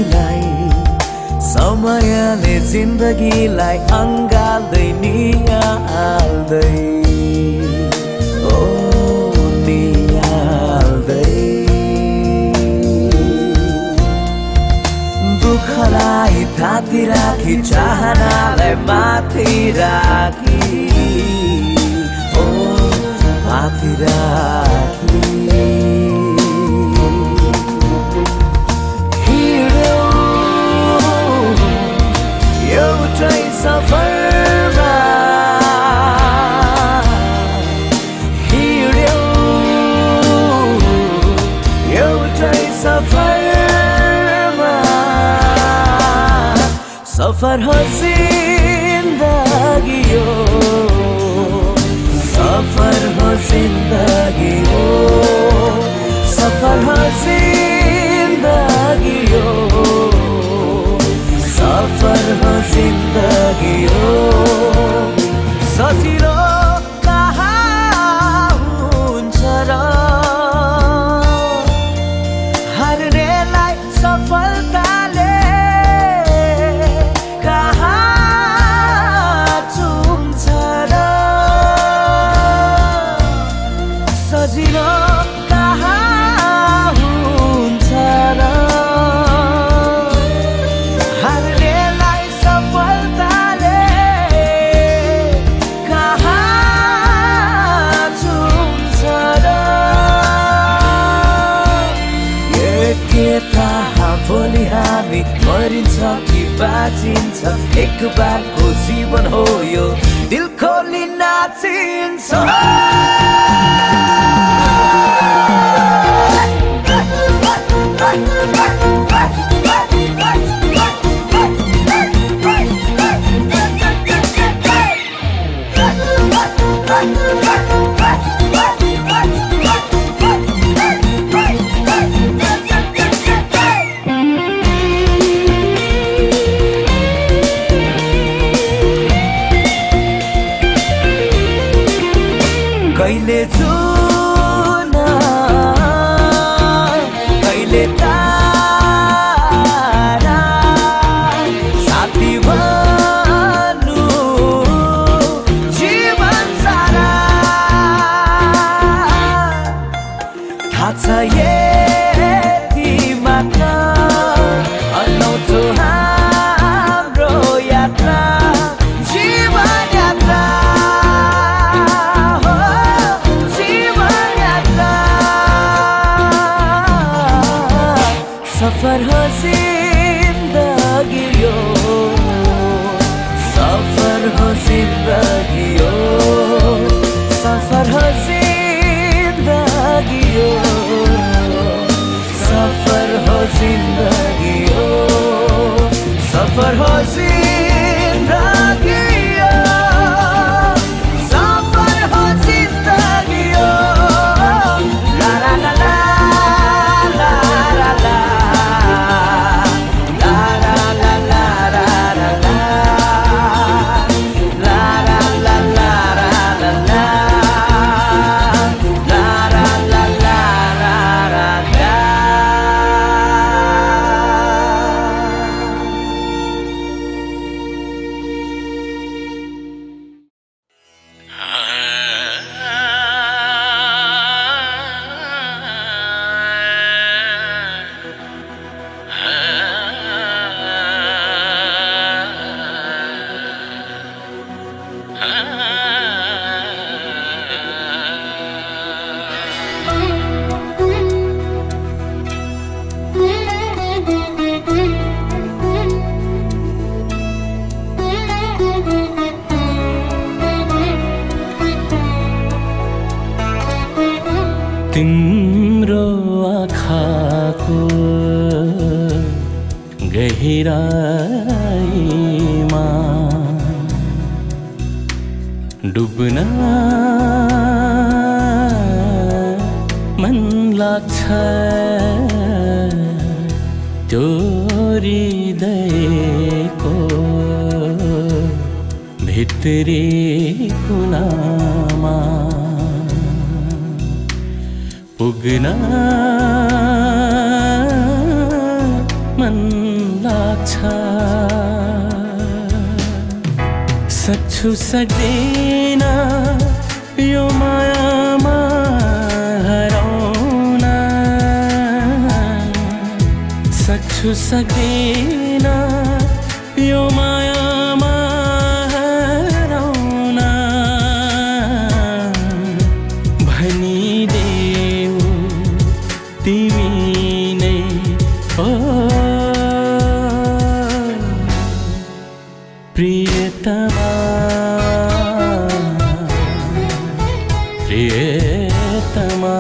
तिमीलाई समयले जिन्दगीलाई अँगाल्दै निहाल्दै ओ निहाल्दै दुःखलाई थाती राखी चाहनालाई माथि राखी ओ माथि राखी एउटै सफरमा हिँड्यौ एउटै सफरमा सफर हो जिन्दगी हो सफर हो जिन्दगी हो सफर हो जिन्दगी हो सफर हो जिन्दगी हो सजिलो कहाँ हुन्छ र हार्नेलाई सफलताले कहाँ चुम्छ र सजिलो कहाँ हुन्छ र भोलि हामी मरिन्छ कि बाँचिन्छ एक बारको जीवन हो यो दिल खोली नाचिन्छ कहिले जुन कहिले तारा साथी भन्नु जीवन सारा थाहा छ यति मात्र अनौठो हाम्रो यात्रा जीवन यात्रा सफर हो जिन्दगी हो सफर हो जिन्दगी हो सफर हो जिन्दगी हो सफर हो जिन्दगी हो सफर हो जिन्दगी हो सफर हो जिन्दगी हो ला ला ला ला तिम्रो आँखाको गहिराईमा डुब्न मन लाग्छ त्यो हृदयको भित्री कुनामा पुग्न मन लाग्छ सक्छु सक्दैन यो मायामा हराउन सक्छु सक्दैन यो मायामा हराउन भनिदेऊ तिमी नै हो प्रियतमा प्रियतमा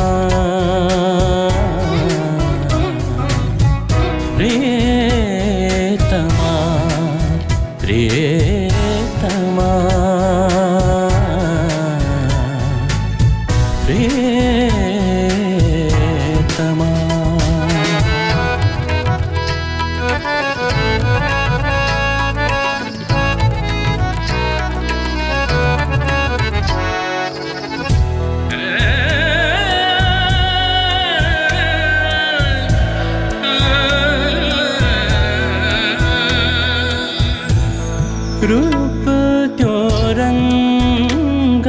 प्रियतमा प्रियतमा प्रियतमा रूप त्यो रंग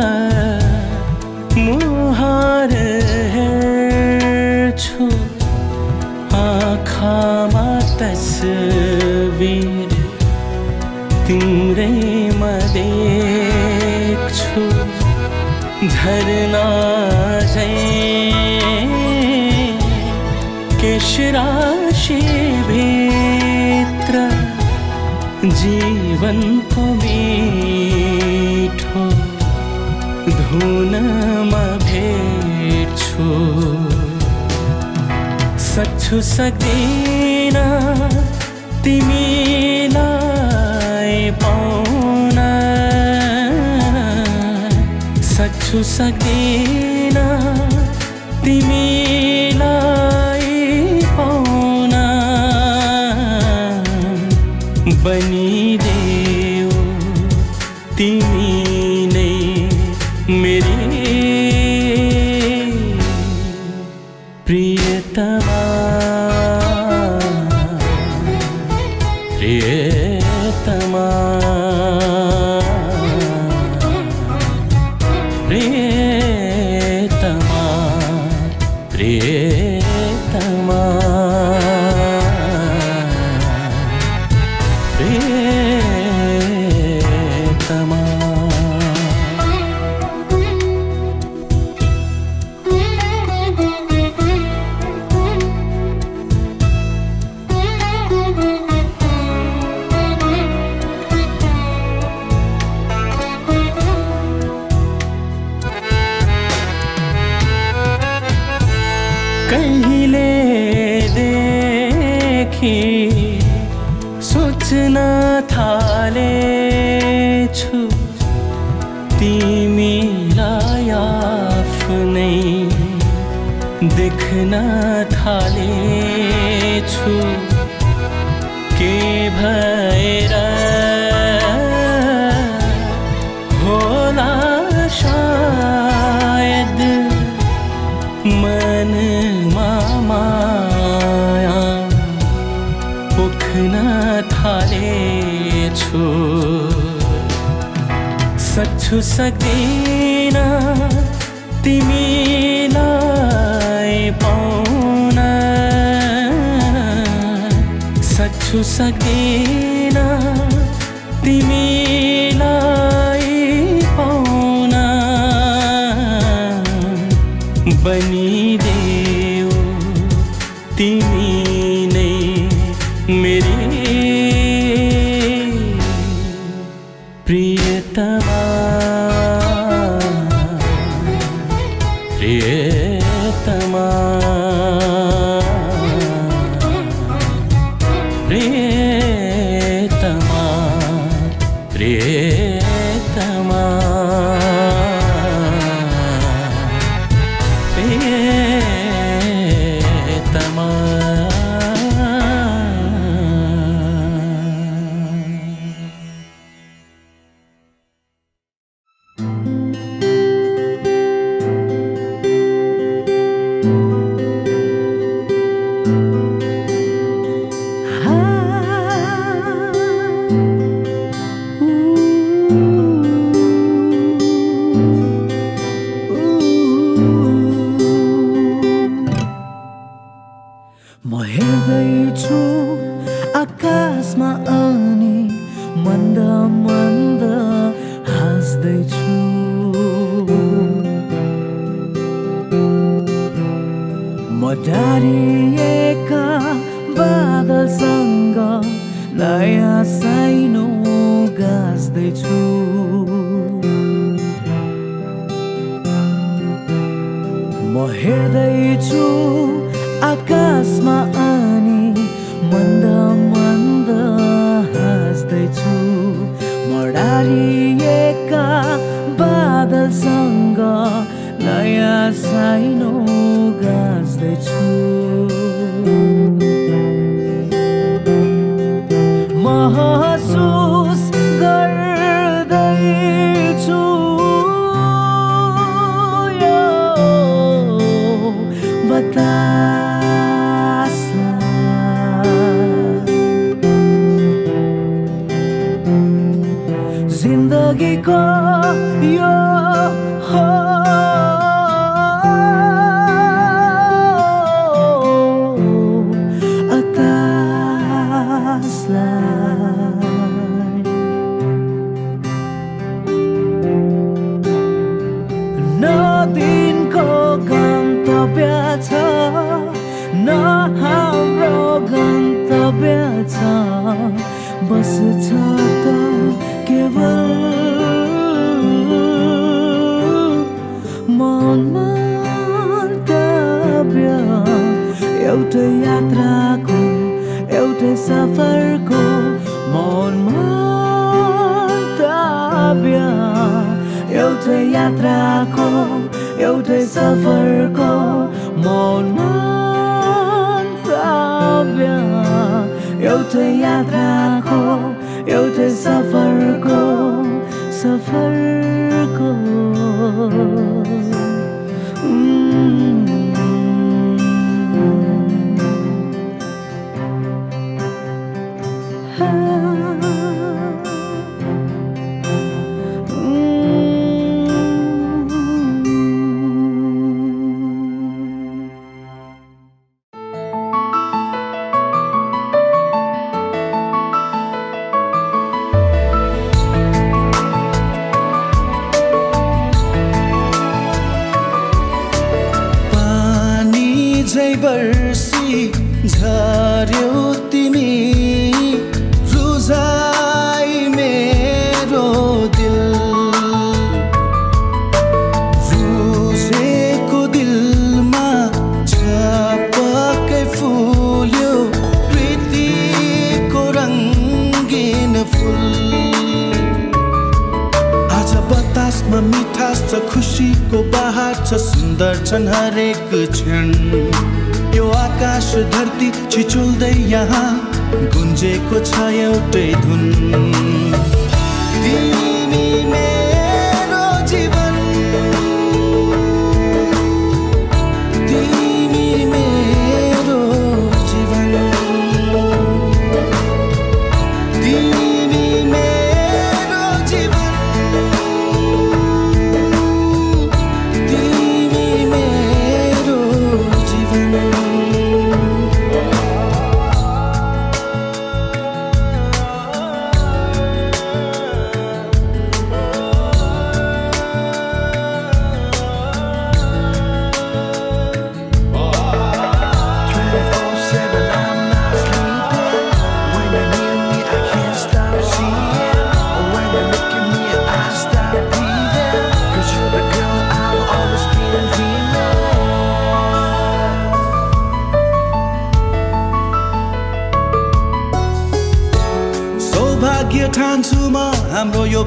मुहार हेर्छु आँखामा तस्बिर तिम्रैमा देख्छु झरना झैं केशराशि भित्र जीवन को मीठो धुनमा भेट्छु सक्छु सक्दिन तिमीलाई पाउन सक्छु सक्दिन तिमीलाई पाउन बनिदेऊ तिमी नै मेरी प्रियतमा प्रियतमा प्रियतमा प्रियतमा प्रियतमा कहिलेदेखि सोच्न थालेछु तिमीलाई आफ्नै देख्न थालेछु के भएर होला शायद मनमा माया पोख्न थालेछु सक्छु सक्दिन तिमीलाई पाउन सक्छु सक्दिन तिमीलाई पाउन बनिदेऊ तिमी नै मेरी प्रियतमा प्रियतमा प्रियतमा प्रियतमा प्रियतमा डारिएका बादलसँग नयाँ साइनो गाँच्दैछु म हेर्दैछु आकाशमा अनि मन्द मन्द हाँस्दैछु म डारिएका बादलसँग नयाँ साइनो गाँच्दैछु महसुस गर्दैछु यो बतासलाई जिन्दगीको यो बस छ त केवल मन्तव्य एउटै यात्राको एउटै सफरको मन्तव्य एउटै यात्राको एउटै सफरको मन्तव्य एउटै यात्राको एउटै सफरको बर्सी झर्यौ तिमी रुझाई मेरो दिल रुझेको दिलमा छपक्कै फुल्यो प्रीतिको रङ्गीन फुल आज बतासमा मिठास छ खुसीको बहार छ सुन्दर छन् हरेक क्षण यो आकाश धरती छिचोल्दै यहाँ गुन्जेको छ एउटै धुन तिमी मेरो जीवन तिमी मेरो जीवन तिमी मेरो जीवन तिमी मेरो जीवन सौभाग्य ठान्छु म हाम्रो यो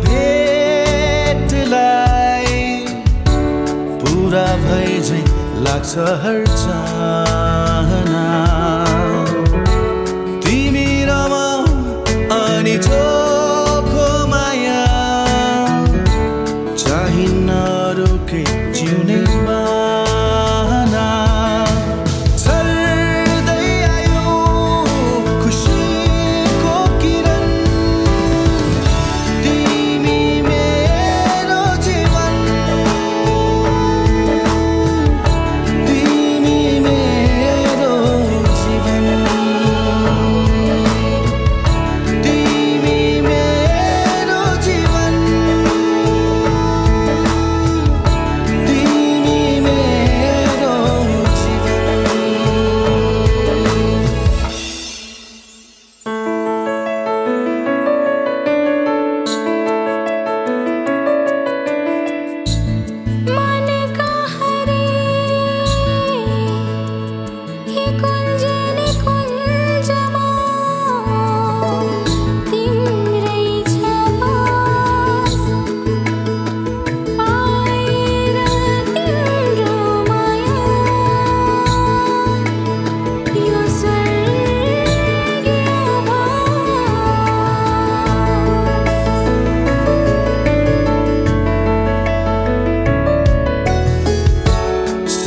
भेटलाई पुरा भए झै लाग्छ हर चाहना तिमी र म अनि चोखो माया चाहिन्न रोके जिउने बाना छर्दै आयो खुसीको किरण तिमी मेरो जीवन तिमी मेरो जीवन तिमी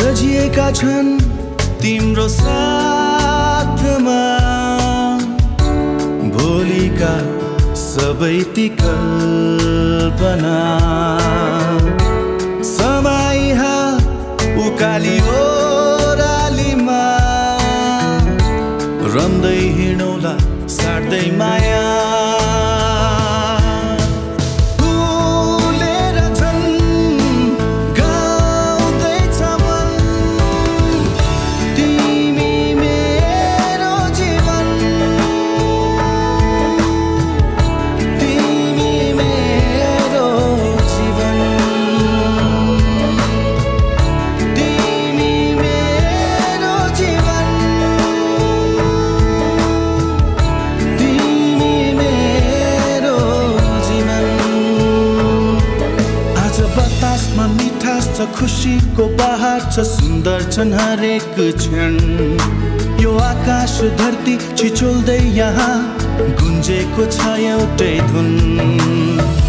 सजिएका छन् तिम्रो साथमा भोलिका सबै ती कल्पना समाइहा उकाली ओरालीमा रम्दै हिँडौला साट्दै माया मिठास छ खुसीको बहार छ सुन्दर छन् हरेक क्षण यो आकाश धरती छिचोल्दै यहाँ गुन्जेको छ एउटै धुन